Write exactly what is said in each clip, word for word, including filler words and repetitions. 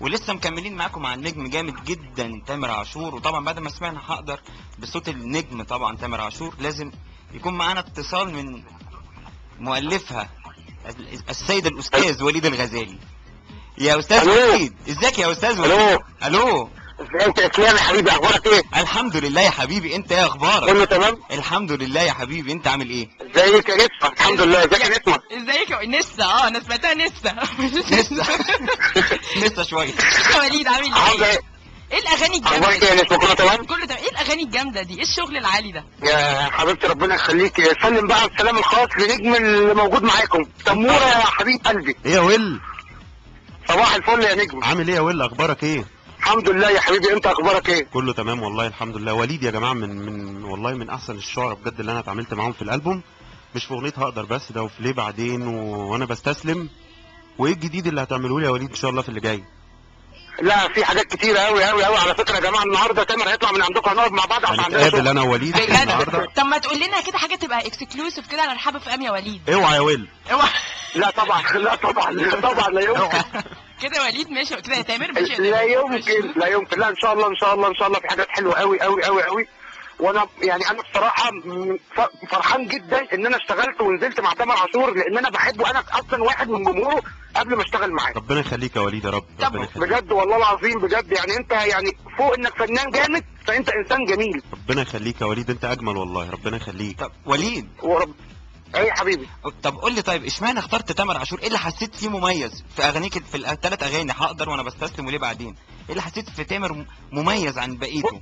ولسه مكملين معاكم مع النجم جامد جدا تامر عاشور. وطبعا بعد ما سمعنا هقدر بصوت النجم طبعا تامر عاشور لازم يكون معانا اتصال من مؤلفها السيد الاستاذ وليد الغزالي. يا استاذ وليد، ازيك يا استاذ وليد؟ الو الو، ازيك يا اسلام يا حبيبي، اخبارك ايه؟ الحمد لله يا حبيبي، انت ايه اخبارك؟ كله تمام الحمد لله يا حبيبي، انت عامل ايه؟ ازيك يا نسمة؟ الحمد لله. ازيك يا نسمة؟ ازيك يا نسا؟ اه انا سمعتها نسا. لسه لسه شويه. يا وليد عامل عامله ايه؟ ايه؟ ايه الاغاني الجامده اخبارك ايه دي؟ يا نسمة؟ كله تمام؟ كله تمام. ايه الاغاني الجامده دي؟ ايه الشغل العالي ده؟ يا حبيبتي ربنا يخليك. سلم بقى السلام الخاص لنجم اللي موجود معاكم تمورة يا حبيب قلبي. ايه يا ويل؟ صباح الفل يا نجم. عامل ايه يا ويل؟ اخبارك ايه؟ الحمد لله يا حبيبي، انت اخبارك ايه؟ كله تمام والله الحمد لله. وليد يا جماعه من من والله من احسن الشعراء بجد اللي انا اتعاملت معاهم في الالبوم، مش في اغنيه هقدر بس، ده وفي ليه بعدين و... وانا بستسلم. وايه الجديد اللي هتعملوه لي يا وليد ان شاء الله في اللي جاي؟ لا في حاجات كتيرة قوي قوي قوي على فكرة يا جماعة. النهارده تامر هيطلع من عندكم، هنقعد مع بعض عشان عندنا هنتقابل شغل. انا ووليد النهارده. بجد؟ طب ما تقول لنا كده حاجه تبقى اكسكلوسيف كده على رحاب في ام يا وليد. اوعى يا ويل. اوعى لا طبعا، لا طبعا، لا طبعا، لا يمكن. كده يا وليد ماشي كده يا تامر ماشي يا لا تامر. يمكن، لا يمكن. لا ان شاء الله، ان شاء الله، ان شاء الله في حاجات حلوه قوي قوي قوي قوي. وانا يعني انا بصراحه م- ف- فرحان جدا ان انا اشتغلت ونزلت مع تامر عاشور، لان انا بحبه. انا اصلا واحد من جمهوره قبل ما اشتغل معاه. ربنا يخليك يا وليد يا رب. طب ربنا يخليك. بجد والله العظيم بجد. يعني انت يعني فوق انك فنان جامد، فانت انسان جميل. ربنا يخليك يا وليد، انت اجمل والله. ربنا يخليك. طب وليد، ورب ايه يا حبيبي؟ طب قول لي، طيب اشمعنى اخترت تامر عاشور؟ ايه اللي حسيت فيه مميز في اغانيك في الثلاث اغاني هقدر وانا بستسلم وليه بعدين؟ ايه اللي حسيت في تامر مميز عن بقيته؟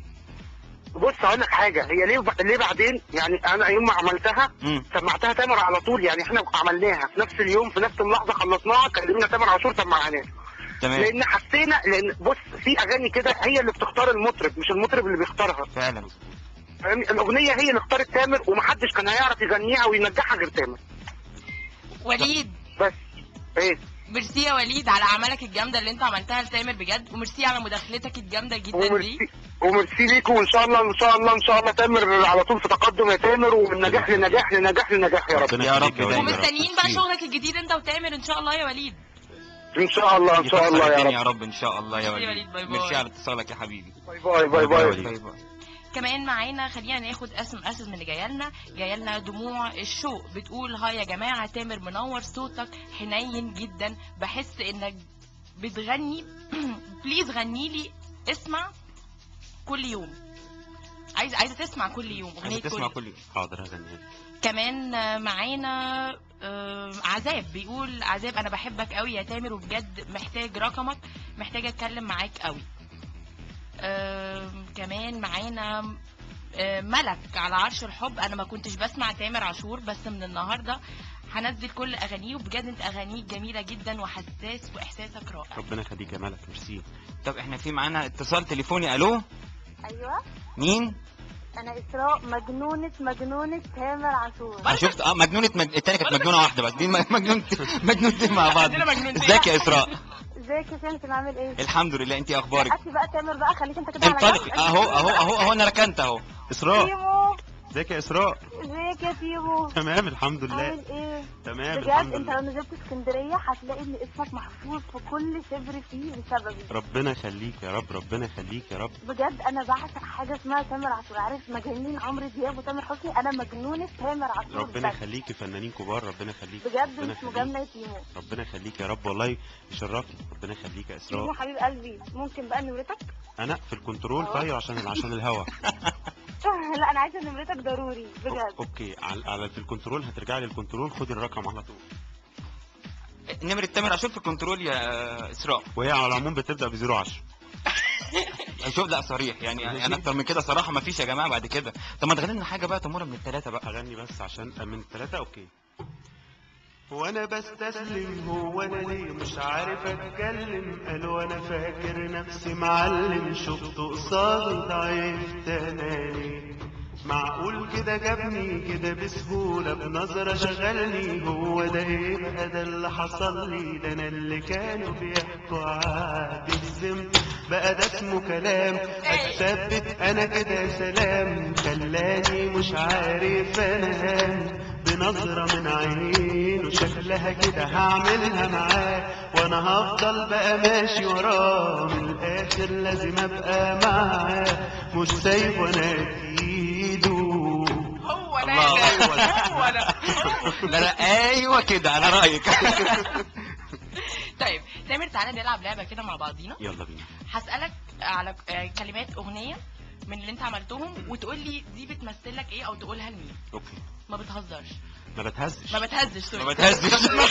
بص هقول لك حاجه، هي ليه ب... ليه بعدين؟ يعني انا يوم ما عملتها امم سمعتها تامر على طول. يعني احنا عملناها في نفس اليوم، في نفس اللحظه خلصناها، كلمنا تامر عاشور سمعناها. تمام، لان حسينا، لان بص في اغاني كده هي اللي بتختار المطرب، مش المطرب اللي بيختارها. فعلا. فاهمني؟ الاغنيه هي اللي اختارت تامر، ومحدش كان هيعرف يغنيها وينجحها غير تامر. وليد بس ايه؟ ميرسي يا وليد على اعمالك الجامده اللي انت عملتها لتامر بجد، وميرسي على مداخلتك الجامده جدا دي. وميرسي وميرسي ليكوا، وان شاء الله ان شاء الله ان شاء الله تامر على طول في تقدم يا تامر، ومن نجاح لنجاح لنجاح لنجاح يا رب. ربنا يا يخليك رب وليد يا رب. ومستنيين بقى ميرسي. شغلك الجديد انت وتامر ان شاء الله يا وليد. ان شاء الله ان شاء الله يا يا رب. رب ان شاء الله يا ميرسي يا وليد. وليد، باي باي. ميرسي على اتصالك يا حبيبي. باي باي باي باي باي. باي باي. كمان معانا خلينا ناخد اسم اسم من اللي جايه لنا جايه لنا دموع الشوق بتقول هاي يا جماعه تامر منور، صوتك حنين جدا، بحس انك بتغني. بليز غني لي اسمع كل يوم. عايز عايزه تسمع كل يوم اغنيه عايز تسمع كل كل يوم. حاضر هغنيها. كمان آه، معانا آه، عذاب بيقول عذاب انا بحبك قوي يا تامر، وبجد محتاج رقمك، محتاج اتكلم معاك قوي. آه، كمان معانا آه، ملك على عرش الحب، انا ما كنتش بسمع تامر عاشور بس من النهارده هنزل كل اغانيه، وبجد انت اغانيك جميله جدا وحساس واحساسك رائع. ربنا يخليك يا ملك. ميرسي. طب احنا في معانا اتصال تليفوني. الو، ايوه مين؟ انا اسراء، مجنونة مجنونة تامر عاشور. أنا شفت اه مجنونة مج... التانية كانت مجنونة واحدة بس، دي م- مجنونة مجنونتين مع بعض. عندنا مجنونتين. ازيك يا اسراء؟ ازيك يا سمسم، عامل ايه؟ الحمد لله، انت اخبارك؟ اكي بقى تامر بقى، خليك انت كده على انطلقي. جنب. اهو اهو اهو اهو انا ركنت اهو. اسراء، تيمو، ازيك يا اسراء؟ ازيك يا تيمو؟ تمام الحمد لله. عامل ايه؟ تمام بجد الحمد انت لو لله. نزلت اسكندرية هتلاقي ان اسمك محفوظ في كل شبر فيه بسببي. ربنا يخليك يا رب. ربنا يخليك يا رب. بجد انا بعشق حاجة اسمها تامر عاشور. عارف مجانين عمرو دياب وتامر حسني؟ انا مجنونة تامر عاشور. ربنا بس. يخليكي فنانين كبار. ربنا يخليك. بجد ربنا مش يخليك. مجاملة يا تيمو. ربنا يخليك يا رب والله يشرفني. ربنا يخليك يا تيمو اسراء. حبيب قلبي، ممكن بقى نمرتك؟ انا في الكنترول طيب عشان عشان الهوا. لا انا عايزة نمرتك ضروري بجد. اوكي، على على في الكنترول هترجعي للكنترول، خدي الرقم على طول. نمرة تامر عاشور في الكنترول يا اسراء. وهي على العموم بتبدا ب صفر عشرة. شوف، لا صريح يعني، يعني انا اكتر من كده صراحة ما فيش يا جماعة بعد كده. طب ما تغني لنا حاجة بقى تمورة من الثلاثة بقى. اغني بس عشان من الثلاثه. اوكي. وانا بستسلم، هو انا ليه مش عارف اتكلم؟ قالوا انا فاكر نفسي معلم، شفت قصادي ضعيف تاني. معقول كده جابني كده بسهولة بنظرة شغلني؟ هو ده ايه بقى ده اللي حصل لي؟ ده انا اللي كانوا بيحكوا عادي الزم بقى ده اسمه كلام؟ اتثبت انا كده سلام، خلاني مش عارف انام بنظرة من عينين منه شكلها كده هعملها معاه، وانا هفضل بقى ماشي وراه، من الاخر لازم ابقى معاه، مش سايب وانا ايده. هو ده الله، ده، أيوة ده. هو ده هو. لا لا ايوه كده على رايك. طيب تامر، تعالى نلعب لعبه كده مع بعضينا. يلا بينا. هسألك على آه، كلمات أغنية من اللي انت عملتهم، وتقول لي دي بتمثل لك ايه او تقولها لمين. اوكي. ما بتهزرش. ما بتهزش. ما بتهزش سوري. ما بتهزش.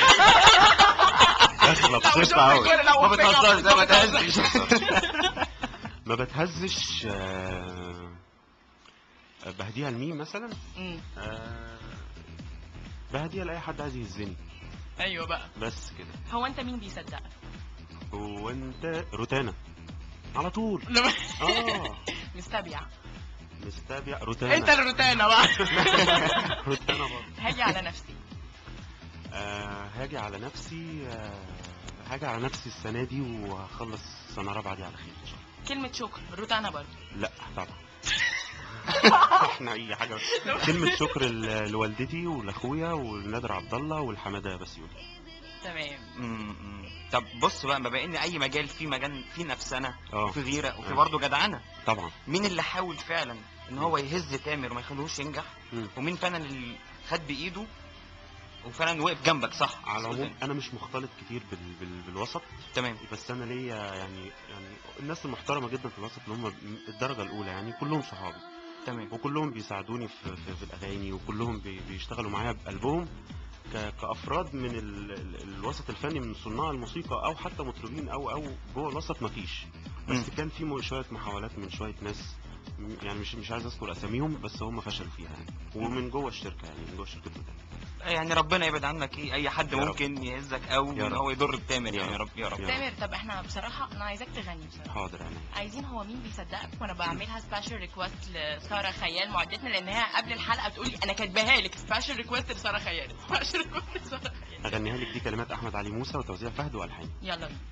داخله بصفة قوي. ما بتهزرش، ما بتهزش. ما بتهزش. آه، بهديها لمين مثلا؟ امم آه، بهديها لاي حد عايز يهزني، ايوه بقى. بس كده. هو انت مين بيصدقك؟ وانت روتانا على طول. لما- اه مستبيع. مستبيع روتانا. انت الروتانا بقى. روتانا برضه. هاجي على نفسي. آه، هاجي على نفسي. آه، هاجي على نفسي السنة دي وهخلص سنة رابعة دي على خير ان شاء الله. كلمة شكر، روتانا برضه. لا طبعا. احنا اي حاجة. كلمة شكر ل- لوالدتي ولاخويا ولنادر عبد الله والحمادة بسيوني. تمام. م- م. طب بص بقى، ما بقى ان اي مجال في مجال في نفسنا اه وفي غيره وفي آه. برضه جدعنه. طبعا. مين اللي حاول فعلا ان هو يهز تامر وما يخلوهوش ينجح، مم. ومين فعلا اللي خد بايده وفعلا وقف جنبك؟ صح. على العموم انا مش مختلط كتير بال... بال... بالوسط، تمام. بس انا ليا يعني يعني الناس المحترمه جدا في الوسط اللي هم الدرجه الاولى، يعني كلهم صحابي تمام. وكلهم بيساعدوني في, في, في الاغاني، وكلهم بي... بيشتغلوا معايا بقلبهم ك... كافراد من ال... ال... الوسط الفني، من صناع الموسيقى او حتى مطربين او او جوه الوسط مفيش. بس مم. كان في م- شويه محاولات من شويه ناس، م- يعني مش مش عايز اذكر اساميهم، بس هم فشلوا فيها يعني، ومن جوه الشركه، يعني من جوه الشركه بتاعتي. يعني ربنا يبعد عنك ايه اي حد يا رب. ممكن يهزك او يا ان رب. هو يضر بتامر، يا يعني يا رب. رب يا رب. يا تامر، طب احنا بصراحة انا عايزاك تغني بصراحة. حاضر يعني. عايزين هو مين بيصدقك، وانا بعملها سبيشال ريكوست لساره خيال معدتنا، لانها قبل الحلقه بتقول لي انا كاتباها لك سبيشال ريكوست لساره خيال. سبيشال ريكوست لساره خيال. اغنيها لك، دي كلمات احمد علي موسى وتوزيع فهد والحان. يلا بينا.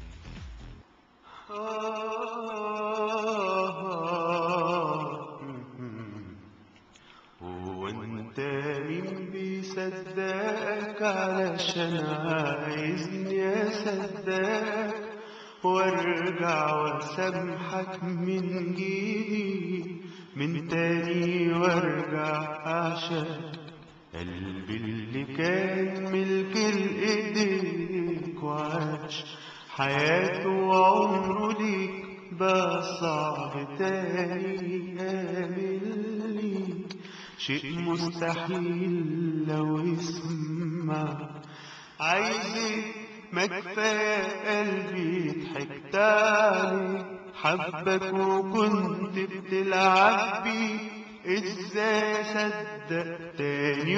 وانت مين بيصدقك علشان عايزني اصدقك وارجع واسامحك من جديد من تاني، وارجع عشان قلبي اللي كان ملك الايديك وعاش حياته وعمره ليك بقى صعب تاني يقابل ليك شيء مستحيل لو يسمع. عايزك ما كفاية قلبي ضحكت عليك، حبك وكنت بتلعب بيه، ازاي اصدق تاني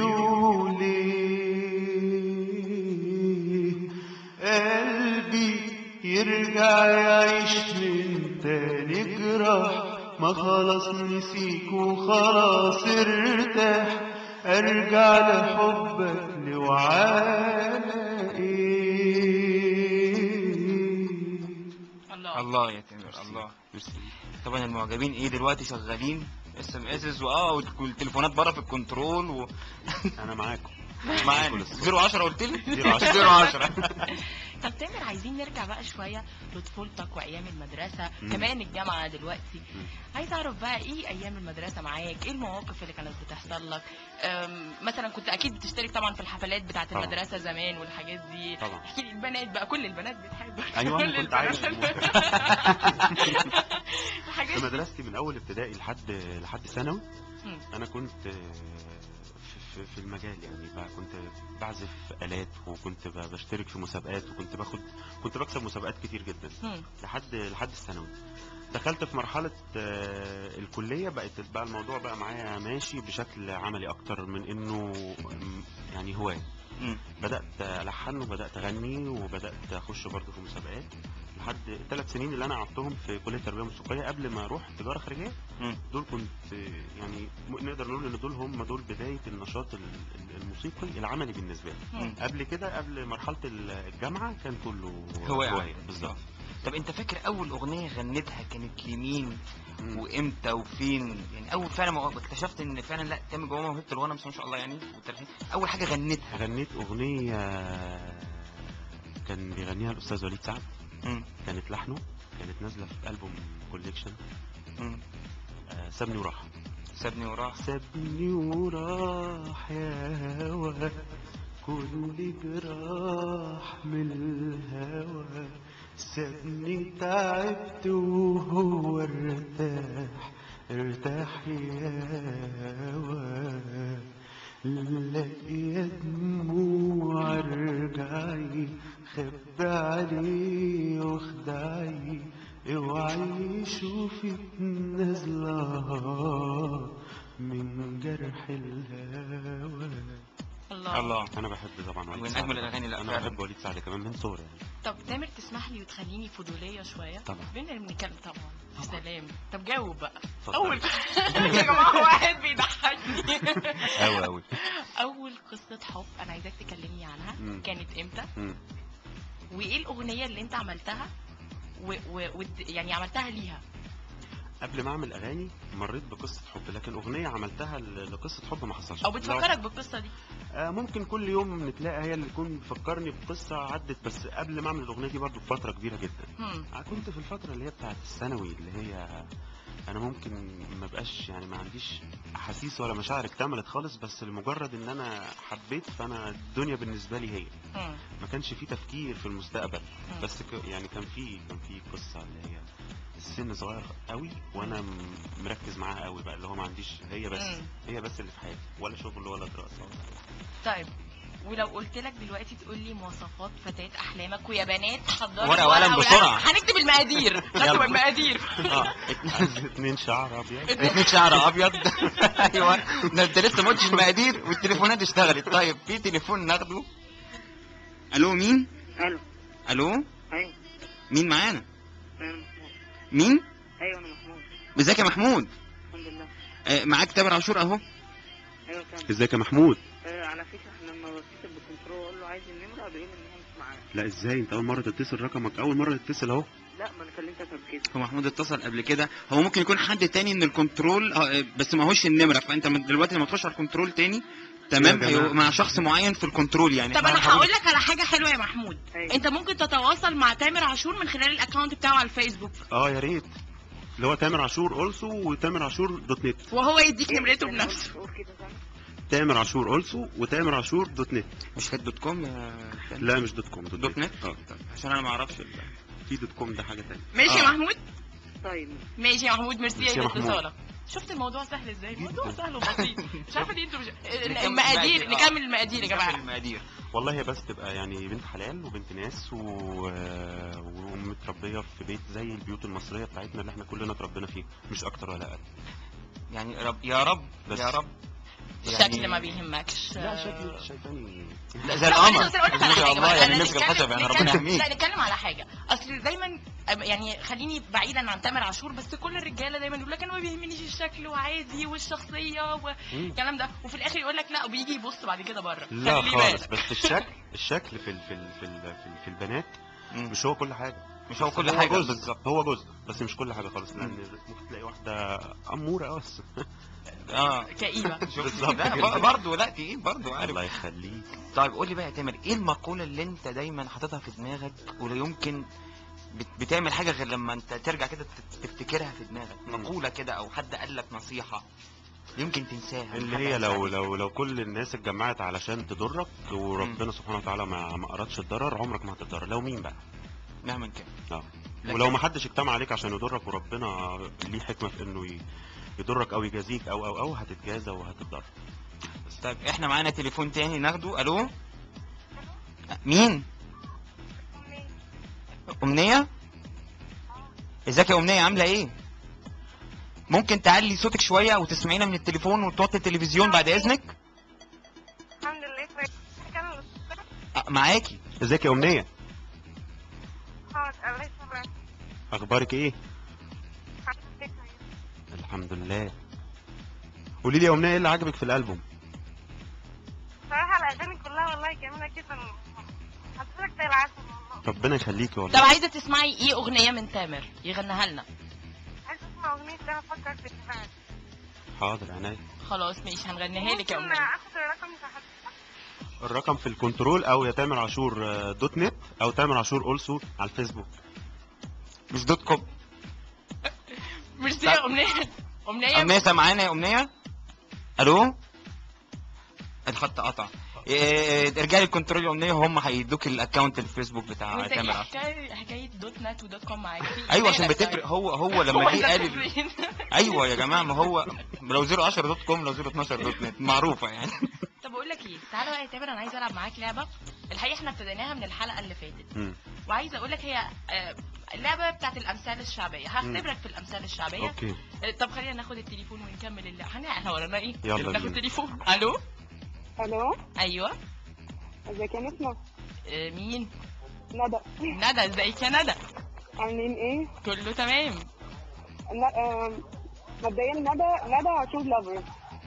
وليه قلبي يرجع يعيش من تاني جراح، ما خلاص نسيك وخلاص ارتاح، ارجع لحبك لوعانا ايه. الله. الله يا تامر الله. طبعا المعجبين ايه دلوقتي شغالين اس ام اس واه والتليفونات بره في الكنترول و... انا معاكم. معانا صفر عشرة قلت لي صفر عشرة. صفر عشرة. طب تامر، عايزين نرجع بقى شويه لطفولتك وايام المدرسه، مم. كمان الجامعه دلوقتي. مم. عايز اعرف بقى ايه ايام المدرسه معاك، ايه المواقف اللي كانت بتحصل لك؟ أم، مثلا كنت اكيد بتشترك طبعا في الحفلات بتاعه طبعا. المدرسه زمان والحاجات دي. طبعا. احكي لي، البنات بقى، كل البنات بتحبك. ايوه كل كنت عايش البنات. في الحاجات دي. مدرستي من اول ابتدائي لحد لحد ثانوي. مم. انا كنت آه، في, في, في المجال، يعني بقى كنت بعزف آلات، وكنت ب- بشترك في مسابقات، وكنت باخد كنت بكسب مسابقات كتير جدا مم. لحد لحد الثانوي. دخلت في مرحلة آه، الكلية، بقت بقى الموضوع بقى معايا ماشي بشكل عملي اكتر من انه م- يعني هواية. مم. بدأت ألحن وبدأت أغني وبدأت أخش برضه في مسابقات لحد الثلاث سنين اللي أنا قعدتهم في كلية التربية الموسيقية قبل ما أروح تجارة خارجية. مم. دول كنت يعني م- نقدر نقول إن دول هم دول بداية النشاط ال- ال- الموسيقي العملي بالنسبة لي. مم. قبل كده، قبل مرحلة ال- الجامعة، كان كله هواية هواية بالظبط. طب انت فاكر اول اغنيه غنيتها كانت لمين مم. وامتى وفين؟ يعني اول فعلا ما اكتشفت ان فعلا لا تامر جوه موهبه الغنى بس ما شاء الله يعني وترحيل. اول حاجه غنيتها. غنيت اغنيه كان بيغنيها الاستاذ وليد سعد، مم. كانت لحنه، كانت نازله في البوم كوليكشن. مم. آه سابني وراح. سابني وراح. سابني وراح يا هوا، كل جراح من الهوى، سابني تعبت وهو ارتاح، ارتاح يا هوا، لاقي دموع ارجعي، خبي عليه واخدعي، اوعي شوفك نازله من جرح الهوى. الله. الله. انا بحب طبعا وليد من سعد. أجمل الأغاني، لا انا فعلا. بحب وليد سعد كمان من صغري يعني. طب تامر تسمح لي وتخليني فضوليه شويه؟ طبعا. بينا اللي بنتكلم طبعا. يا سلام. طب جاوب بقى. اتفضل. اول يا جماعه واحد بيضحكني. قوي قوي. اول قصه حب انا عايزاك تكلمني عنها. مم. كانت امتى؟ مم. وايه الاغنيه اللي انت عملتها و... و... و... يعني عملتها ليها؟ قبل ما اعمل اغاني مريت بقصه حب، لكن اغنيه عملتها ل- لقصه حب ما حصلش. او بتفكرك بالقصه دي؟ آه ممكن كل يوم نتلاقى هي اللي تكون بتفكرني بقصه عدت، بس قبل ما اعمل الاغنيه دي برضو بفتره كبيره جدا. هم. آه كنت في الفتره اللي هي بتاعت الثانوي، اللي هي انا ممكن ما بقاش يعني ما عنديش احاسيس ولا مشاعر اكتملت خالص، بس لمجرد ان انا حبيت فانا الدنيا بالنسبه لي هي هم. ما كانش في تفكير في المستقبل. مم. بس ك... يعني كان في كان في قصه اللي هي السن صغير قوي وانا م- مركز معاها قوي بقى، اللي هو ما عنديش هي بس مم. هي بس اللي في حياتي، ولا شغل ولا دراسه ولا طيب ولو قلت لك دلوقتي تقول لي مواصفات فتاة احلامك، ويا بنات حضروا ورقة وقلم بسرعة. هنكتب المقادير. نكتب يلا. المقادير. اه عايز اتنين شعر ابيض. اتنين شعر ابيض. ايوه ده انت لسه ما قلتش المقادير والتليفونات اشتغلت. طيب في تليفون ناخده. الو مين؟ الو. الو ايوه مين معانا؟ انا محمود. مين؟ ايوه انا محمود. ازيك يا محمود؟ الحمد لله. آه معاك تامر عاشور اهو. ايوه تمام. ازيك يا محمود؟ آه على فكره احنا لما بتصل بالكنترول اقول له عايز النمره بيقول ان هو مش معايا. لا ازاي انت اول مره تتصل، رقمك اول مره تتصل اهو. لا ما انا كلمتك قبل كده. هو محمود اتصل قبل كده، هو ممكن يكون حد تاني من الكنترول آه، بس ما هوش النمره، فانت من دلوقتي لما تخش على الكنترول تاني تمام يا جماعة. هيبقى مع شخص معين في الكنترول يعني. طب انا هقول لك على حاجه حلوه يا محمود. أيوة. انت ممكن تتواصل مع تامر عاشور من خلال الاكونت بتاعه على الفيسبوك، اه يا ريت، اللي هو تامر عاشور اولسو وتامر عاشور دوت نت. وهو يديك إيه؟ نمرته أنا بنفسه. قلت- قول كده تاني. تامر عاشور اولسو وتامر عاشور دوت نت. مش كانت دوت كوم يا تامر؟ لا مش دوت كوم، دوت, دوت نت. اه طب عشان انا ما اعرفش ال- في دوت كوم ده حاجه تانية. ماشي يا آه. محمود. طيب ماشي يا محمود. ميرسي ميرسي يا محمود. لاتصالك. شفت الموضوع سهل ازاي؟ الموضوع سهل وبسيط. مش عارفه دي انتوا مش... نكمل المقادير. المقادير. آه. نكمل المقادير يا جماعه. نكمل المقادير. والله هي بس تبقى يعني بنت حلال وبنت ناس و... ومتربيه في بيت زي البيوت المصريه بتاعتنا اللي احنا كلنا اتربينا فيه، مش اكتر ولا اقل. يعني رب يا رب بس. يا رب. الشكل ما بيهمكش. لا شكلي شايفاني لا زي طب القمر أنا أقول لك على ما شاء حاجة الله بقى. يعني أنا نمسك نتكلم- الخشب يعني نتكلم- ربنا يحميك. لا نتكلم على حاجه. اصل دايما يعني خليني بعيدا عن تامر عاشور، بس كل الرجاله دايما يقول لك انا ما بيهمنيش الشكل وعادي والشخصيه والكلام ده، وفي الاخر يقول لك لا وبيجي يبص بعد كده بره. لا خلي خالص، بالك. بس الشكل الشكل في ال... في ال... في, ال... في, ال... في البنات مم. مش هو كل حاجه. مش هو بس كل حاجه جزء. بالظبط. هو جزء بس مش كل حاجه خالص، لان ممكن تلاقي واحده اموره بس. اه كئيبه. بالظبط. لا برضه لا تقيل برضه عارف. الله يخليك. طيب قول لي بقى يا تامر، ايه المقوله اللي انت دايما حاططها في دماغك ولا يمكن بت- بتعمل حاجه غير لما انت ترجع كده تت- تفتكرها في دماغك؟ مم. مقوله كده او حد قال لك نصيحه يمكن تنساها. اللي حد هي قالها لو لك. لو لو كل الناس اتجمعت علشان تضرك وربنا سبحانه وتعالى ما ما ارادش الضرر، عمرك ما هتتضرر. لو مين بقى؟ مهما كان. اه لكن- ولو ما حدش اجتمع عليك عشان يضرك وربنا ليه حكمه في انه ي- يضرك او يجازيك او او او هتتجازى وهتتضرر. طيب احنا معانا تليفون تاني ناخده. الو مين؟ امنيه. ازيك يا امنيه عامله ايه؟ ممكن تعلي صوتك شويه او تسمعينا من التليفون وتوطي التلفزيون بعد اذنك؟ الحمد لله كويس. كان أه، معاكي. ازيك يا امنيه؟ خلاص الله يسلمك. اخبارك ايه؟ الحمد لله كويس. الحمد لله. قولي لي يا امنيه ايه اللي عجبك في الالبوم؟ صراحة الأغاني كلها والله جميلة جدا. حضرتك زي العسل والله. ربنا يخليكي طب والله. عايزه تسمعي ايه اغنيه من تامر يغنيها لنا؟ عايز اسمع اغنيه ده افكر في الدفاع. حاضر عينيا. خلاص ماشي هنغنيها لك يا ممكن امنيه. اخد الرقم بتاع حضرتك؟ الرقم في الكنترول او يا تامر عاشور آه، دوت نت او تامر عاشور اولسو على الفيسبوك. مش دوت كوم. ميرسي يا امنيه. امنيه امنيه سامعانا يا امنيه؟ الو؟ الخط قطع. إيه، ارجعي الكنترول يا امنيه وهم هيدوك الاكونت الفيسبوك بتاع وانت ايه تامر عاشور. حكايه حكايه دوت نت ودوت كوم معاك؟ في ايوه عشان مالك بتفرق. طيب؟ هو هو لما هو جه انت قال ال- فين؟ ايوه يا جماعه، ما هو لو صفر عشرة دوت كوم لو صفر اتناشر دوت نت معروفه يعني. طب اقول لك ايه، تعالى بقى يا تامر انا عايزه العب معاك لعبه. الحقيقه احنا ابتديناها من الحلقه اللي فاتت، مم. وعايزه اقول لك هي آه، اللعبه بتاعت الامثال الشعبيه. هختبرك في الامثال الشعبيه. اوكي. آه، طب خلينا ناخد التليفون ونكمل اللعبه. هن- احنا ورانا ايه؟ يلا ناخد بينا. تليفون. الو؟ الو، ايوه. ازيك يا نسمة؟ آه، مين؟ ندى. ندى. ازيك يا ندى؟ عاملين ايه؟ كله تمام. ن- آم، مبدئيا ندى ندى عاشور لافر.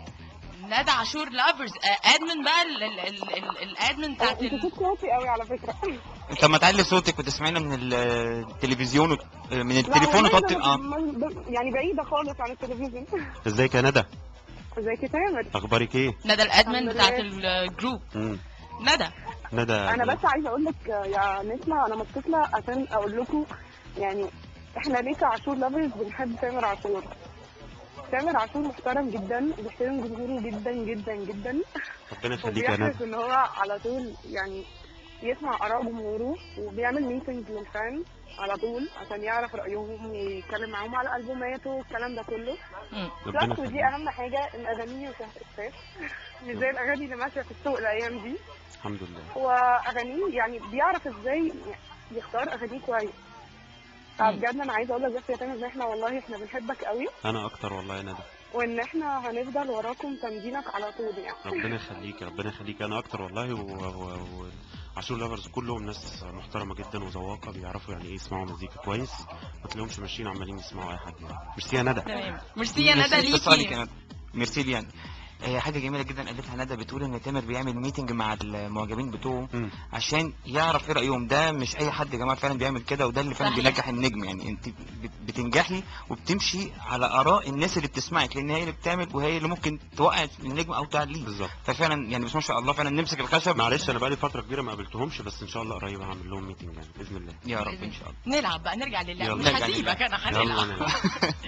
ندى عاشور لافرز. آه، ادمن بقى ال- ال- ال- ال- الادمن بتاعت انت ال... صوت كويس قوي على فكرة. انت ما تعلي صوتك وتسمعنا من التلفزيون وت- من لا التليفون والله وتحط أنا اه ب- ب- يعني بعيدة خالص عن التلفزيون. ازيك يا ندى؟ ازيك يا تامر؟ اخبارك ايه؟ ندى الادمن الحمد بتاعت لله. الجروب. مم. ندى. ندى. انا بس عايزه اقول لك يا نسمة، انا متصله عشان اقول لكم يعني احنا ليه كعاشور لافرز بنحب تامر عاشور. تامر عاشور محترم جدا، بيحترم جمهوره جدا جدا جدا، ربنا يخليك يا وبيحرص ندى. ان هو على طول يعني يسمع اراء جمهوره، وبيعمل ميتنجز للفان على طول عشان يعرف رايهم ويتكلم معاهم على البوماته والكلام ده كله. مم. ربنا بلس ودي يخليك. اهم حاجه، ان اغانيه فيها احساس مش زي الاغاني اللي ماشيه في السوق الايام دي. الحمد لله. هو اغانيه يعني بيعرف ازاي يختار اغانيه كويس. فبجد انا عايزه اقول لك بس يا تامر ان احنا والله احنا بنحبك قوي، انا اكتر والله يا ندى. وان احنا هنفضل وراكم تمدينك على طول يعني. ربنا يخليك ربنا يخليك. انا اكتر والله. و... و... و... عاشور لافرز كلهم ناس محترمه جدا وذواقه، بيعرفوا يعني ايه يسمعوا مزيكا كويس، ما تلاقيهمش ماشيين عمالين يسمعوا اي حد يعني. ميرسي يا ندى. تمام. ميرسي يا ندى ميرسي اتصالك ليكي. يا ندى. ميرسي لي ندى. هي حاجه جميله جدا قالتها ندى، بتقول ان تامر بيعمل ميتنج مع المعجبين بتوعه مم. عشان يعرف ايه رايهم. ده مش اي حد يا جماعه فعلا بيعمل كده، وده اللي فعلا صحيح. بينجح النجم. يعني انت بت- بتنجحي وبتمشي على اراء الناس اللي بتسمعك، لان هي اللي بتعمل وهي اللي ممكن توقع النجم او تعليه. بالظبط. ففعلا يعني بس ما شاء الله فعلا نمسك الخشب. معلش انا بقالي فتره كبيره ما قابلتهمش، بس ان شاء الله قريب هعمل لهم ميتنج يعني باذن الله. يا رب ان شاء الله. نلعب بقى، نرجع للعب. يلا. مش نرجع هسيبك للعب. انا يلا هنلعب. نلعب.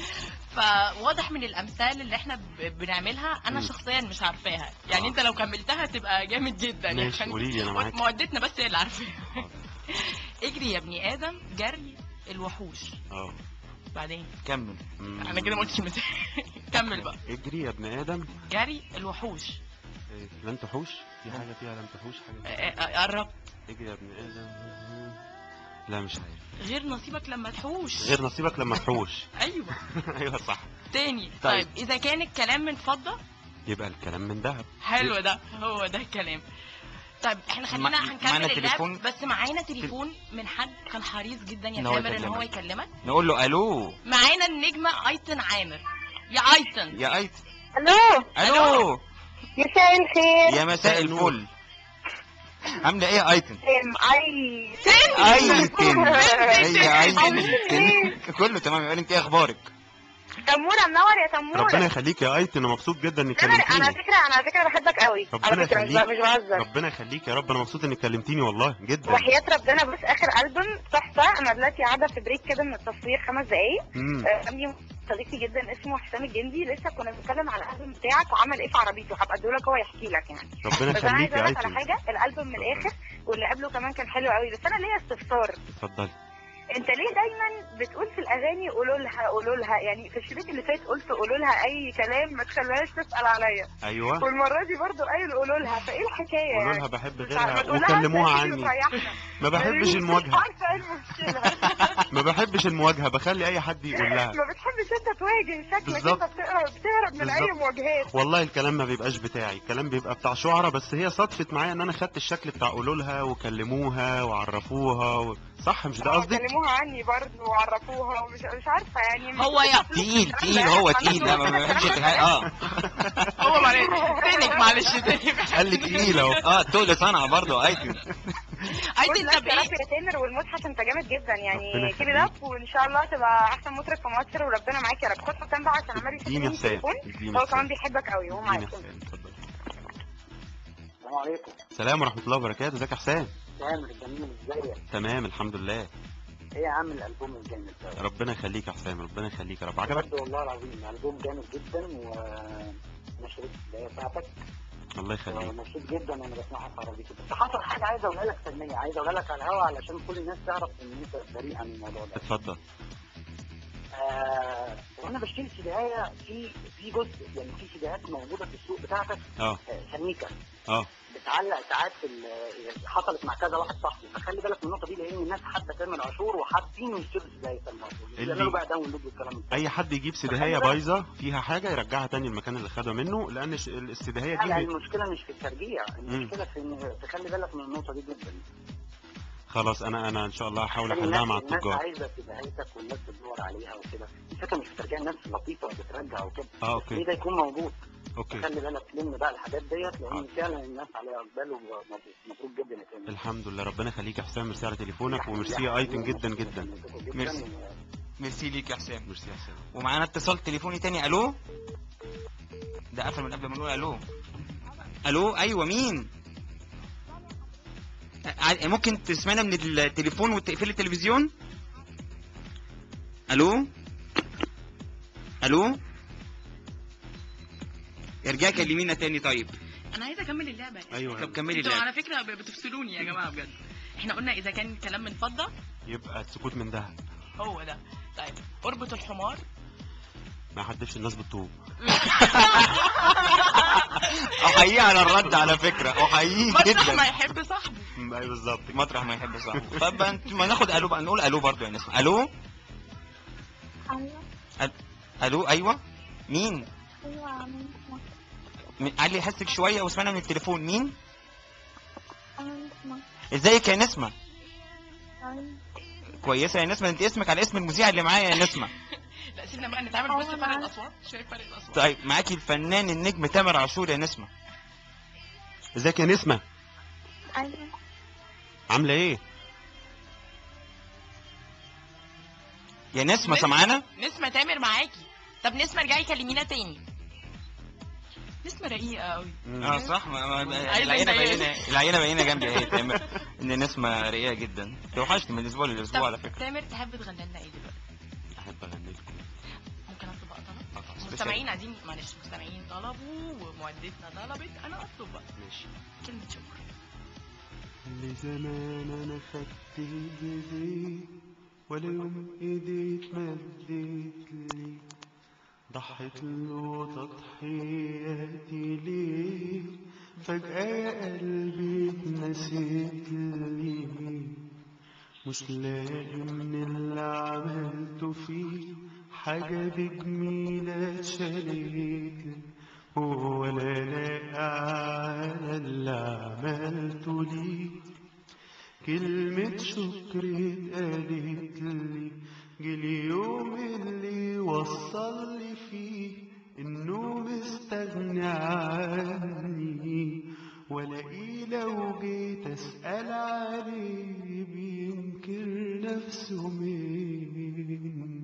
فواضح من الامثال اللي احنا ب- بنعملها انا مم. شخصيا مش عارفاها، يعني آه. انت لو كملتها تبقى جامد جدا. ماشي، يعني قولي لي، أنا معاك. معدتنا بس هي اللي عارفاها. حاضر. اجري يا ابني ادم جري الوحوش. اه. بعدين كمل. مم. انا كده ما قلتش مثال. كمل بقى. اجري يا ابن ادم. جري الوحوش. إيه، لن تحوش. في حاجه فيها لن تحوش آه، حاجه. آه، قرب. اجري يا ابن ادم. لا مش عارف. غير نصيبك لما تحوش. غير نصيبك لما تحوش. ايوه. ايوه صح. تاني. طيب. طيب اذا كان الكلام من فضه يبقى الكلام من ذهب. حلو، ده هو ده الكلام. طيب احنا خلينا مع- هنكمل معانا اللعب، تليفون؟ بس معانا تليفون من حد كان حريص جدا يا إن هو تامر ان هو يكلمك. يكلمك. نقول له الو معانا النجمه ايتن عامر. يا ايتن. يا ايت. الو، الو مساء الخير. يا مساء الفل. عامله ايه يا ايتن؟ اي ايتن. هي ايتن. كله تمام. يقول انت ايه اخبارك؟ تمورة منور يا تمورة. ربنا يخليك يا ايت، انا مبسوط جدا انك تامر، انا على كلمتيني. فكرة انا على فكرة بحبك قوي. ربنا على فكرة مش يخليك. مش بهزر. ربنا يخليك يا رب. انا مبسوط انك كلمتيني والله جدا. وحياة ربنا بص اخر ألبوم تحفة. انا دلوقتي قاعدة في بريك كده من التصوير خمس دقايق. امم آه، عندي صديقي جدا اسمه حسام الجندي، لسه كنا بنتكلم على الالبوم بتاعك وعمل ايه في عربيته، هبقى ادولك هو يحكي لك يعني. ربنا بس انا يخليك عايزه يا اقول لك على ايت. حاجه، الالبوم من الاخر واللي قبله كمان كان حلو قوي، بس انا ليا استفسار. اتفضلي. انت ليه دايما بتقول في الاغاني قولوا لها قولوا لها؟ يعني في الشريط اللي فات قلت قولوا لها اي كلام ما تخليهاش تسال عليا، ايوه. والمره دي برضو قايل قولوا لها، فايه الحكايه قولوا يعني؟ لها بحب ما غيرها تقولهاش وكلموها تيجي عني. وتريحنا. ما بحبش المواجهه. عارفه ايه المشكله؟ ما بحبش المواجهه، بخلي اي حد يقول لها. ما بتحبش انت تواجه، شكلك بالظبط. انت بتهرب بتهرب من اي بالظبط. مواجهات. والله الكلام ما بيبقاش بتاعي، الكلام بيبقى بتاع شعراء، بس هي صدفت معايا ان انا خدت الشكل بتاع قولوا لها وكلموها وعرفوها و... صح مش ده اه، قصدك؟ كلموها عني برضه وعرفوها ومش مش عارفه يعني. هو يا تقيل تقيل هو تقيل. لا، ما بحبش التهاء. اه هو معلش تانك معلش تانك. قال لي تقيل اهو. اه تقل صنعه برضه ايتن. عايز كل انت الناس بايه؟ يا رب يا تامر، والمضحك انت جامد جدا ربنا يعني. كده يخليك. ده وان شاء الله تبقى احسن مطرب في مصر، وربنا معاك يا رب. خد حسام بقى عشان عمال يشد اديني مني حسام، التليفون، اديني هو حسام، كمان بيحبك قوي وهو اديني معاك. حسام، اتفضل. السلام عليكم. السلام ورحمه الله وبركاته، ازيك يا حسام؟ تامر الجميل ازيك؟ تمام الحمد لله. ايه يا عم الالبوم الجامد ده؟ ربنا يخليك يا حسام، ربنا يخليك يا رب. عجبك؟ بجد والله العظيم البوم جامد جدا، وانا شريت البدايه بتاعتك، الله يخليك. ومبسوط جدا وانا بسمعها في عربيتي. بس حصل حاجه عايز اقولها لك فنيه، عايز اقولها لك على الهوا علشان كل الناس تعرف ان انت بريء عن الموضوع ده. اتفضل. آه وانا بشتري سيديهايه في في جزء، يعني في سيديهات موجوده في السوق بتاعتك اه سميكه، اه بتعلق ساعات في ال- حصلت مع كذا واحد صاحبي، فخلي بالك من النقطه دي، لان الناس حابه تامر عاشور وحابين يشتروا سيديهايه تامر عاشور، اللي- يعملوا بقى داونلود والكلام ده. اي حد يجيب سدهايه بايظه فيها حاجه يرجعها تاني المكان اللي خدها منه، لان ش- السدهايه لا لا، دي المشكله مش في الترجيع، المشكله في ان تخلي بالك من النقطه دي جدا. خلاص. انا انا ان شاء الله هحاول الناس احلها مع الناس التجار. عايزه سيديهايتك والناس بتدور عليها وكده، الفكره مش في ترجيع، الناس لطيفه وبترجع وكده. اه ليه اوكي ده يكون موجود؟ اوكي. خلي بالك لم بقى الحاجات ديت، لان حاضر. فعلا الناس عليها اقبال، ومبروك جدا يا تامر. الحمد لله، ربنا يخليك يا حسام. ميرسي على تليفونك، وميرسي يا ايتن جدا جدا. ميرسي. ميرسي ليك يا حسام. ميرسي يا حسام. ومعانا اتصال تليفوني تاني. الو، ده قفل من قبل ما نقول الو. الو، ايوه مين؟ ع- ممكن تسمعنا من التليفون وتقفل التلفزيون؟ الو الو، ارجعي كلمينا تاني. طيب انا عايزه اكمل اللعبه. ايوه طب كملي انتوا اللعب. على فكره ب- بتفصلوني يا جماعه بجد. احنا قلنا اذا كان الكلام من فضه يبقى السكوت من دهب. هو ده. طيب اربط الحمار. ما حدفش الناس بالطوب. احييه على الرد على فكره، احييه مطرح ما جدا. يحب صاحبه. ايوه بالظبط. مطرح ما يحب صاحبه. طب انت ما ناخد الو بقى، نقول الو برضه يعني. نسمع الو. ايوه أل- الو، ايوه مين؟ ايوه من مصر. م- علي حسك شويه واسمعنا من التليفون. مين؟ انا من مصر. ازيك يا نسمه؟ ايوه كويسه يا نسمه. انت اسمك على اسم المذيع اللي معايا يا نسمه. لا سيبنا بقى نتعامل. بص فرق الاصوات، شايف فرق الاصوات. طيب معاكي الفنان النجم تامر عاشور يا نسمه. ازيك يا نسمه؟ ايوه عامله ايه؟ يا نسمه سامعانا؟ نسمة تامر معاكي. طب نسمة ارجعي كلمينا تاني. نسمة رقيقة قوي. اه صح. ما- ما- عايزة العينه نضايقك. باينه، العينه باينه جنبي اهي تامر. ان نسمه رقيقه جدا. توحشت من الاسبوع للاسبوع على طب فكره. تامر تحب تغني لنا ايه دلوقتي؟ احب اغني لكم. ممكن اطلب بقى طلب؟ آه، طبعاً. مستمعين عايزين، معلش مستمعين طلبوا ومعدتنا طلبت، انا اطلب بقى ماشي. كلمة شكر. لزمان انا خدت ايديك، ولا يوم ايديك مديت لي، ضحت له تضحياتي ليه، فجأة يا قلبي اتنسيت لي، مش لاقي من اللي عملته فيه حاجة بجميلة اتشالت، ولا لاقي على اللي عملته ليه كلمة شكر اتقالت لي. جه اليوم اللي وصل لي فيه انه مستغني عني، والاقيه لو جيت اسأل عليه بينكر نفسه مني.